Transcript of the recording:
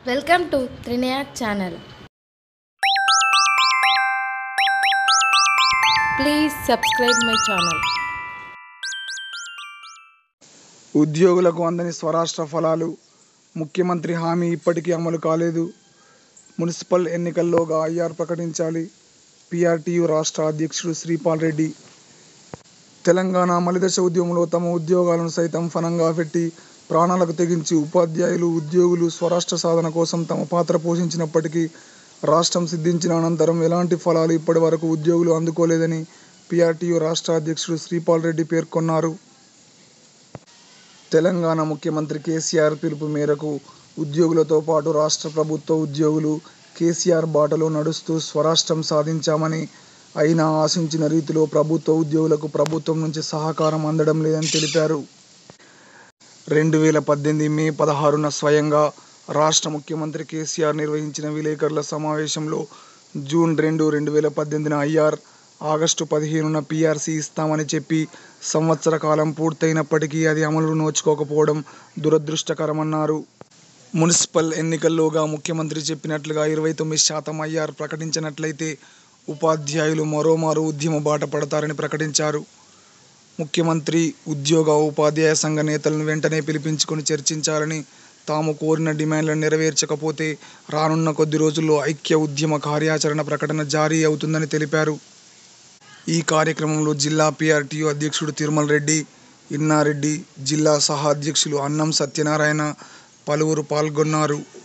Welcome to Trinayak channel. Please subscribe my channel. ఉద్యోగులకు అందని స్వరాష్ట్ర ఫలాలు. ముఖ్యమంత్రి హామీ ఇప్పటికీ అమలు కాలేదు. మున్సిపల్ ఎన్నికల్లోగా ఐఆర్ ప్రకటించాలి. PRTU రాష్ట్ర అధ్యక్షుడు శ్రీపాల్ రెడ్డి. తెలంగాణ మలిదశ ఉద్యమంలో తమ ఉద్యోగాలను సైతం ఫనంగా పెట్టి ప్రాణాలకు తెగించి ఉపాధ్యాయులు, ఉద్యోగులు స్వరాష్ట్ర సాధన కోసం తమ పాత్ర పోషించినప్పటికీ రాష్ట్రం సిద్ధించిన అనంతరం ఎలాంటి ఫలాలు ఇప్పటి వరకు ఉద్యోగులు అందుకోలేదని PRTU రాష్ట్ర అధ్యక్షుడు శ్రీపాల్ రెడ్డి పేర్కొన్నారు. తెలంగాణ ముఖ్యమంత్రి KCR పిలుపు మేరకు ఉద్యోగులతో పాటు రాష్ట్ర ప్రభుత్వ ఉద్యోగులు KCR బాటలో నడుస్తూ స్వరాష్ట్రం సాధించామని, అయినా ఆశించిన రీతిలో ప్రభుత్వ ఉద్యోగులకు ప్రభుత్వం నుంచి సహకారం అందడం లేదని తెలిపారు. 2018 మే 16న స్వయంగా రాష్ట్ర ముఖ్యమంత్రి KCR నిర్వహించిన విలేకరుల సమావేశంలో జూన్ 2, 2018న ఐఆర్, ఆగస్టు 15న PRC ఇస్తామని చెప్పి సంవత్సర కాలం పూర్తయినప్పటికీ అది అమలు నోచుకోకపోవడం దురదృష్టకరమన్నారు. మున్సిపల్ ఎన్నికల్లోగా ముఖ్యమంత్రి చెప్పినట్లుగా 29% ఐఆర్ ప్రకటించినట్లయితే ఉపాధ్యాయులు మరోమారు ఉద్యమ బాట పడతారని ప్రకటించారు. ముఖ్యమంత్రి ఉద్యోగ ఉపాధ్యాయ సంఘ నేతలను వెంటనే పిలిపించుకొని చర్చించాలని, తాము కోరిన డిమాండ్లను నెరవేర్చకపోతే రానున్న కొద్ది రోజుల్లో ఐక్య ఉద్యమ కార్యాచరణ ప్రకటన జారీ అవుతుందని తెలిపారు. ఈ కార్యక్రమంలో జిల్లా PRTU అధ్యక్షుడు తిరుమల రెడ్డి, ఇన్నారెడ్డి, జిల్లా సహ అధ్యక్షులు అన్నం సత్యనారాయణ, పలువురు పాల్గొన్నారు.